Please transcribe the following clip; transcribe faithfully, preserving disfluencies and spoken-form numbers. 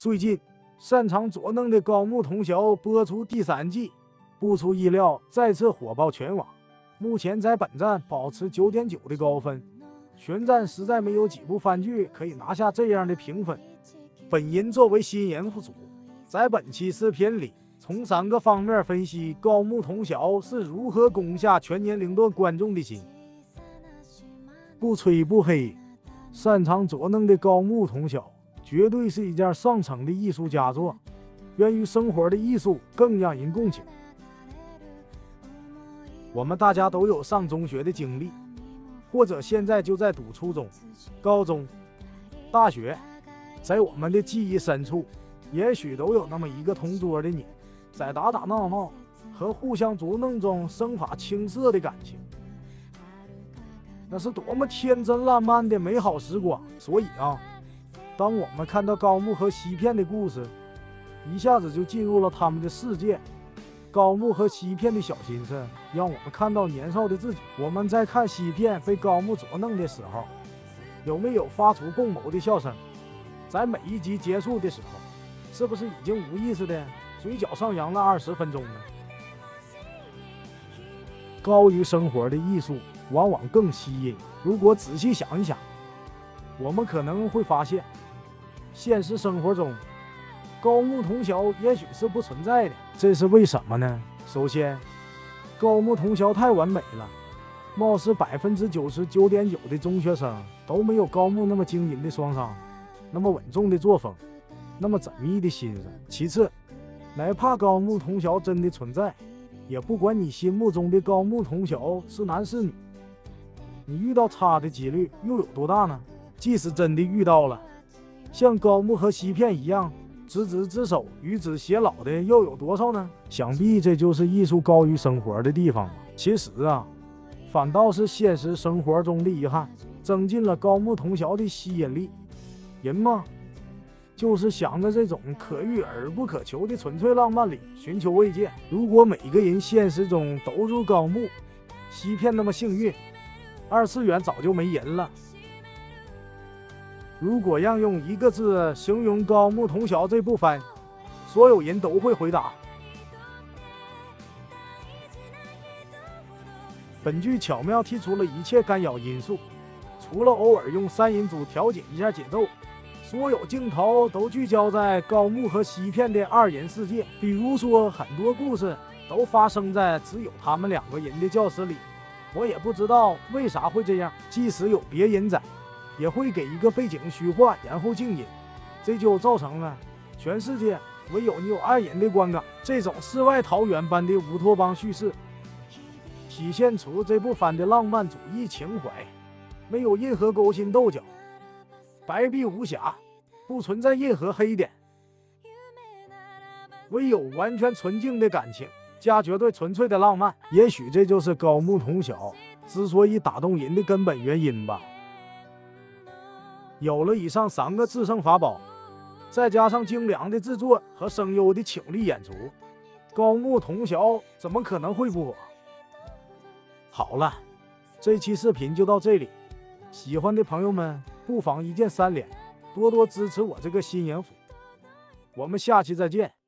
最近，擅长作弄的高木通宵播出第三季，不出意料再次火爆全网。目前在本站保持九点九的高分，全站实在没有几部番剧可以拿下这样的评分。本人作为新人副组，在本期视频里，从三个方面分析高木通宵是如何攻下全年龄段观众的心。不吹不黑，擅长作弄的高木通宵绝对是一件上乘的艺术佳作，源于生活的艺术更让人共情。我们大家都有上中学的经历，或者现在就在读初中、高中、大学，在我们的记忆深处，也许都有那么一个同桌的你，在打打闹闹和互相捉弄中生发青涩的感情，那是多么天真烂漫的美好时光。所以啊，当我们看到高木和西片的故事，一下子就进入了他们的世界。高木和西片的小心思，让我们看到年少的自己。我们在看西片被高木捉弄的时候，有没有发出共谋的笑声？在每一集结束的时候，是不是已经无意识的嘴角上扬了二十分钟呢？高于生活的艺术往往更吸引。如果仔细想一想，我们可能会发现，现实生活中高木通宵也许是不存在的。这是为什么呢？首先，高木通宵太完美了，貌似百分之九十九点九的中学生都没有高木那么精银的双商，那么稳重的作风，那么缜密的心思。其次，哪怕高木通宵真的存在，也不管你心目中的高木通宵是男是女，你遇到他的几率又有多大呢？即使真的遇到了，像高木和西片一样执子之手与子偕老的又有多少呢？想必这就是艺术高于生活的地方吧。其实啊，反倒是现实生活中的遗憾增进了高木通宵的吸引力。人嘛，就是想着这种可遇而不可求的纯粹浪漫里寻求慰藉。如果每个人现实中都如高木、西片那么幸运，二次元早就没人了。如果让用一个字形容高木通宵这部番，所有人都会回答：本剧巧妙剔除了一切干扰因素，除了偶尔用三人组调节一下节奏，所有镜头都聚焦在高木和西片的二人世界。比如说，很多故事都发生在只有他们两个人的教室里，我也不知道为啥会这样。即使有别人在，也会给一个背景虚化，然后静音，这就造成了全世界唯有你有二人的观感。这种世外桃源般的乌托邦叙事，体现出这部番的浪漫主义情怀，没有任何勾心斗角，白璧无瑕，不存在任何黑点，唯有完全纯净的感情加绝对纯粹的浪漫。也许这就是高木通宵之所以打动人的根本原因吧。有了以上三个制胜法宝，再加上精良的制作和声优的倾力演出，高木通宵怎么可能会不火？好了，这期视频就到这里，喜欢的朋友们不妨一键三连，多多支持我这个新人辅。我们下期再见。